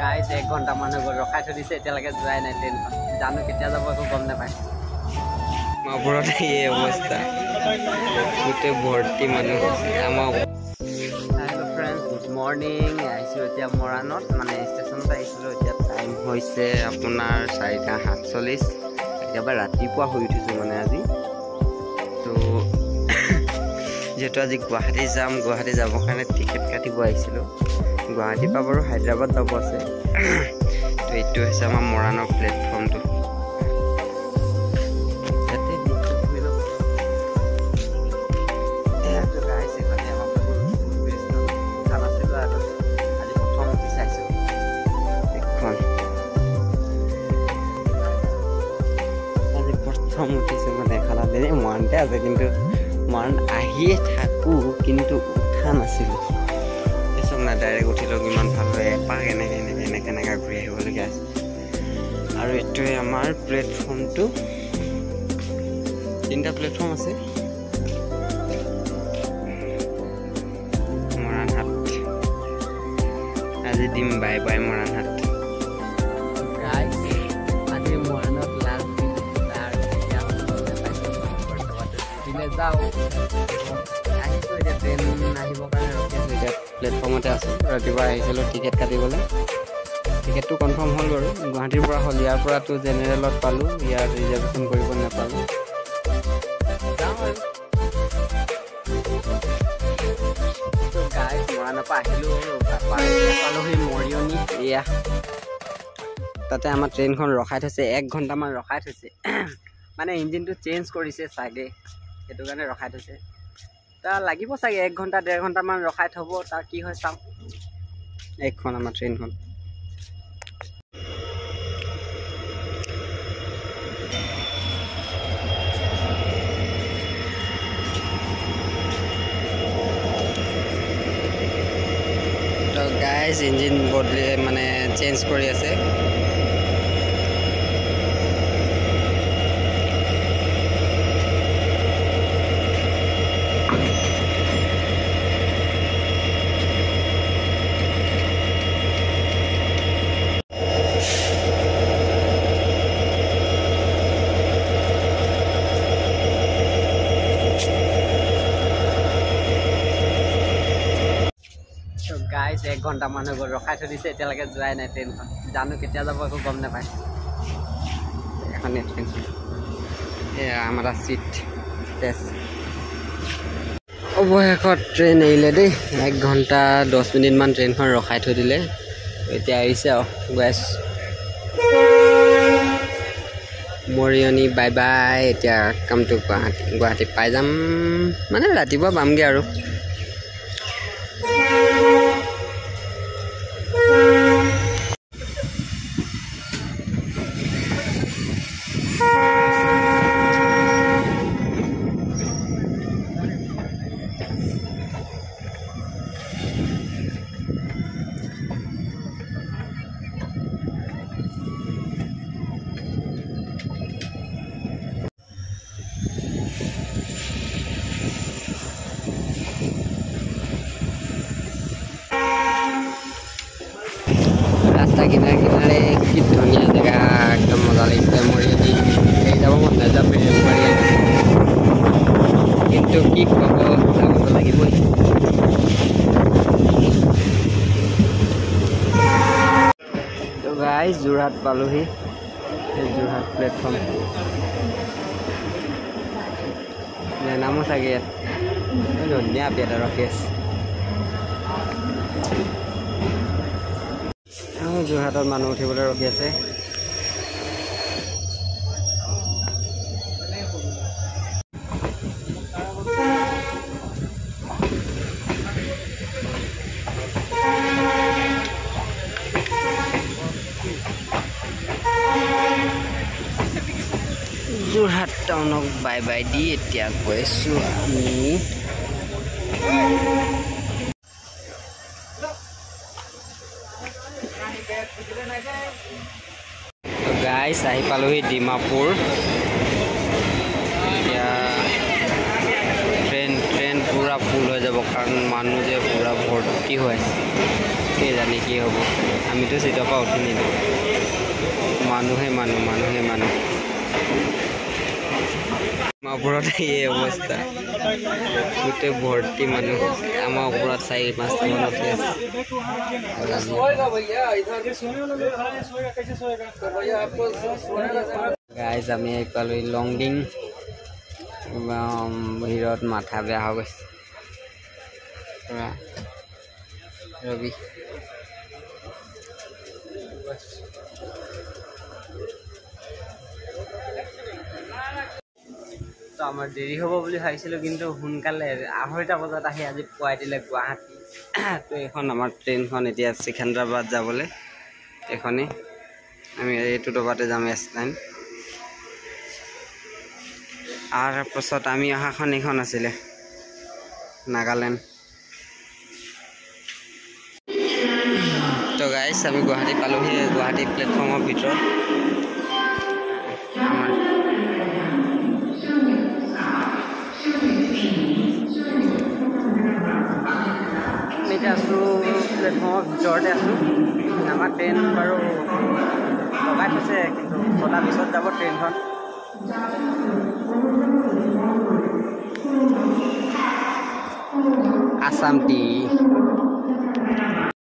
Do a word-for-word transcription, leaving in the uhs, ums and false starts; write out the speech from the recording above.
guys এক ঘণ্টা মানুহ গ'ল ৰখাই থৈ দিছে এতিয়ালৈকে যোৱাই নাই ট্ৰেইনখন জানো কেতিয়া যাব একো গম নাপায় মাপুৰত এই অৱস্থা গোটেই ভৰ্তি মানুহ আমাৰ হেল্ল' ফ্ৰেণ্ডছ গুড মৰ্ণিং আহিছোঁ এতিয়া মৰাণত মানে ষ্টেচনত আহিছিলোঁ এতিয়া টাইম হৈছে আপোনাৰ চাৰিটা সাতচল্লিছ একেবাৰে ৰাতিপুৱা শুই উঠিছোঁ মানে আজি তো যেহেতু আজি গুৱাহাটী যাম গুৱাহাটী যাবৰ কাৰণে টিকেট কাটিব আহিছিলোঁ গুৱাহাটীৰ পৰা বাৰু হায়দৰাবাদ যাব আছে তো এইটো হৈছে আমাৰ মৰাণৰ প্লেটফৰ্মটো প্ৰথম উঠিছোঁ মানে খানা দিনে মৰাণতে আছে কিন্তু মৰাণ আহিয়ে থাকোঁ কিন্তু উঠা নাছিলোঁ এইচব নাই ডাইৰেক্ট উঠিলেও কিমান ভাল হয় এপাক এনেকৈ এনেকৈ এনেকৈ এনেকৈ ঘূৰি আহিবলগীয়া আছে আৰু এইটোৱে আমাৰ প্লেটফৰ্মটো তিনিটা প্লেটফৰ্ম আছে মৰাণ হাট আজি দিম বাই বাই মৰাণ হাট যাওঁ আহিছোঁ এতিয়া ট্ৰেইন আহিবৰ কাৰণে ৰখি আছোঁ এতিয়া প্লেটফৰ্মতে আছোঁ ৰাতিপুৱা আহিছিলোঁ টিকেট কাটিবলৈ টিকেটটো কনফাৰ্ম হ'ল বাৰু গুৱাহাটীৰ পৰা হ'ল ইয়াৰ পৰাতো জেনেৰেলত পালোঁ ইয়াত ৰিজাৰ্ভেশ্যন কৰিব নাপালোঁ যাওঁ আৰু গাইজ মৰাণৰ পৰা আহিলোঁ পালোহি মৰিয়নি এয়া তাতে আমাৰ ট্ৰেইনখন ৰখাই থৈছে এক ঘণ্টামান ৰখাই থৈছে মানে ইঞ্জিনটো চেঞ্জ কৰিছে চাগে সেইটো কাৰণে ৰখাই থৈছে তাৰ লাগিব চাগে এক ঘণ্টা ডেৰ ঘণ্টামান ৰখাই থ'ব তাৰ কি হয় চাওঁ এইখন আমাৰ ট্ৰেইনখন তো গাইজ ইঞ্জিন বদলি মানে চেঞ্জ কৰি আছে গাইজ এক ঘণ্টা মানুহ গ'ল ৰখাই থৈ দিছে এতিয়ালৈকে যোৱাই নাই ট্ৰেইনখন জানো কেতিয়া যাব একো গম নাপায় এখনে ট্ৰেইনখন এয়া আমাৰ চিট অৱশেষত ট্ৰেইন এৰিলে দেই এক ঘণ্টা দহ মিনিটমান ট্ৰেইনখন ৰখাই থৈ দিলে এতিয়া আহিছে আৰু গৈ আছোঁ মৰিয়নি বাই বাই এতিয়া কামটো গুৱাহাটী গুৱাহাটী পাই যাম মানে ৰাতিপুৱা পামগৈ আৰু ৰাস্তা কিনাৰে কিনাৰে কি ধুনীয়া জেগা একদম মজা লাগিছে মৰিয়নি এই যাব মন নাযাব কিন্তু কি ক'ব যাবতো লাগিবই তো গাইজ যোৰহাট পালোহি যোৰহাট প্লেটফৰ্ম নামো চাগে ইয়াত ধুনীয়া বিয়াত ৰখি আছে যোৰহাটত মানুহ উঠিবলৈ ৰখি আছে যোৰহাট টাউনক বাই বাই দি এতিয়া গৈছোঁ আমি গাইজ আহি পালোহি ডিমাপুৰ এতিয়া ট্ৰেইন ট্ৰেইন পুৰা ফুল হৈ যাব কাৰণ মানুহ যে পুৰা ভৰ্তি হৈ আছে কে জানে কি হ'ব আমিতো চিটৰ পৰা উঠি নিদিওঁ মানুহে মানুহ মানুহে মানুহ ওপৰত এই অৱস্থা গোটেই ভৰ্তি মানুহ আমাৰ ওপৰত চাৰি পাঁচটা মান উঠি আছে গাইজ আমি আহি পালোঁ লংডিং ভিৰত মাথা বেয়া হৈ গৈছে ৰবি তো আমাৰ দেৰি হ'ব বুলি ভাবিছিলোঁ কিন্তু সোনকালে আঢ়ৈটা বজাত আহি আজি পুৱাই দিলে গুৱাহাটী তো এইখন আমাৰ ট্ৰেইনখন এতিয়া ছেকেন্দ্ৰাবাদ যাবলৈ এইখনেই আমি এইটো ডবাতে যাম এছ নাইন আৰু পাছত আমি অহাখন এইখন আছিলে নাগালেণ্ড তো গাইজ আমি গুৱাহাটী পালোহি গুৱাহাটী প্লেটফৰ্মৰ ভিতৰত এতিয়া আছোঁ প্লেটফৰ্মৰ ভিতৰতে আছোঁ আমাৰ ট্ৰেইন বাৰু লগাই থৈছে কিন্তু ছটাৰ পিছত যাব ট্ৰেইনখন আসাম টি